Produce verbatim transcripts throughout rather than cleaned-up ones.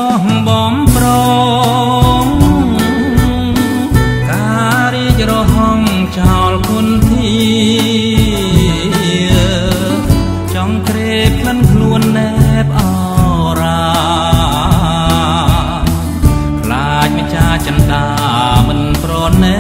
ស់បំប្រងការរីករហងចោលគុនធីចង់ក្រេបក្លិនខ្លួនណែបអរាខ្លាចម្ចាស់ចិន្តាមិនប្រណី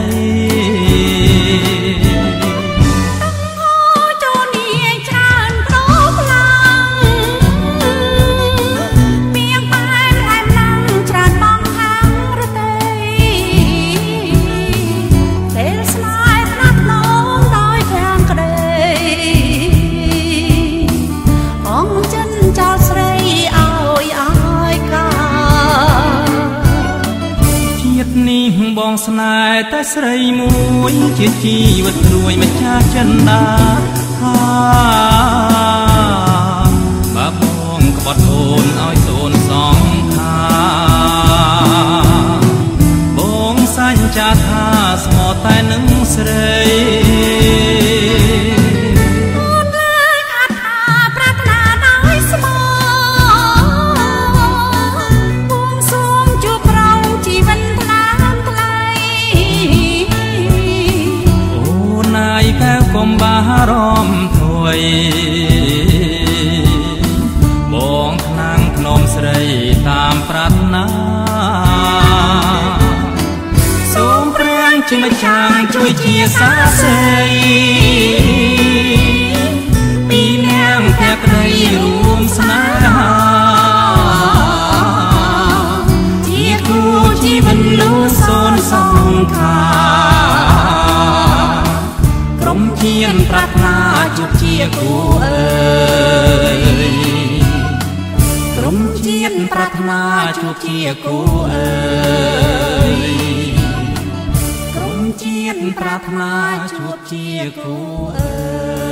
បងស្នេហ៍តែស្រីមួយជាជីវិតរួយម្ចាស់ចិន្តាហាបើបងក្បត់អូនឲ្យសូនសងខាបងសញ្ចាថាស្មោះតែនឹងស្រីកុំបារម្ភធួយបងខ្លាំងភ្នំស្រីតាមប្រាថ្នាសូមព្រះជាម្ចាស់ជួយជាសាស័យពីនាងភក្តីរួមស្នេហាជាគូជីវិតលូសូនសងខាជាប្រាថ្នាជួបជាគូអើយក្រុមជាតិប្រាថ្នាជួបជាគូអើយក្រុមជាតិប្រាថ្នាជួបជាគូអើយ